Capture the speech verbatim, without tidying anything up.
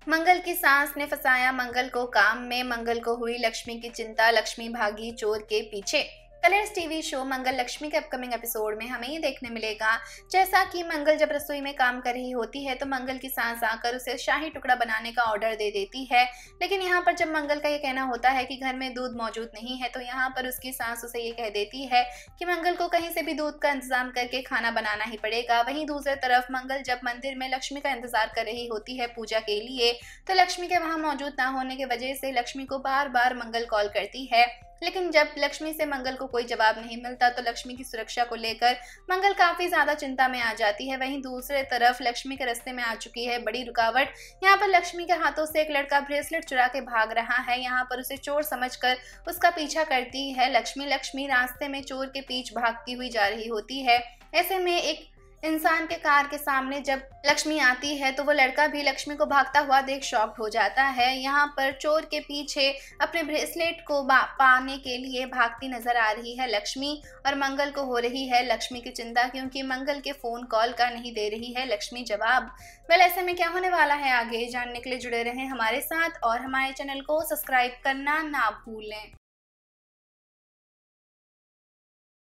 मंगल की सास ने फंसाया मंगल को काम में, मंगल को हुई लक्ष्मी की चिंता, लक्ष्मी भागी चोर के पीछे। Colors TV show Mangal Lakshmi के अपकमिंग एपिसोड में हमें ये देखने मिलेगा, जैसा कि मंगल जब रसोई में काम कर रही होती है तो मंगल की सास आकर उसे शाही टुकड़ा बनाने का ऑर्डर दे देती है। लेकिन यहाँ पर जब मंगल का ये कहना होता है कि घर में दूध मौजूद नहीं है तो यहाँ पर उसकी सास उसे ये कह देती है कि मंगल को कहीं से भी दूध का इंतजाम करके खाना बनाना ही पड़ेगा। वहीं दूसरी तरफ मंगल जब मंदिर में लक्ष्मी का इंतजार कर रही होती है पूजा के लिए, तो लक्ष्मी के वहां मौजूद ना होने की वजह से लक्ष्मी को बार बार मंगल कॉल करती है। लेकिन जब लक्ष्मी से मंगल को कोई जवाब नहीं मिलता तो लक्ष्मी की सुरक्षा को लेकर मंगल काफी ज्यादा चिंता में आ जाती है। वहीं दूसरे तरफ लक्ष्मी के रास्ते में आ चुकी है बड़ी रुकावट। यहाँ पर लक्ष्मी के हाथों से एक लड़का ब्रेसलेट चुरा के भाग रहा है। यहाँ पर उसे चोर समझकर उसका पीछा करती है लक्ष्मी। लक्ष्मी रास्ते में चोर के पीछे भागती हुई जा रही होती है। ऐसे में एक इंसान के कार के सामने जब लक्ष्मी आती है तो वो लड़का भी लक्ष्मी को भागता हुआ देख शॉक्ड हो जाता है। यहाँ पर चोर के पीछे अपने ब्रेसलेट को पाने के लिए भागती नजर आ रही है लक्ष्मी, और मंगल को हो रही है लक्ष्मी की चिंता, क्योंकि मंगल के फोन कॉल का नहीं दे रही है लक्ष्मी जवाब। वेल, ऐसे में क्या होने वाला है आगे जानने के लिए जुड़े रहें हमारे साथ और हमारे चैनल को सब्सक्राइब करना ना भूलें।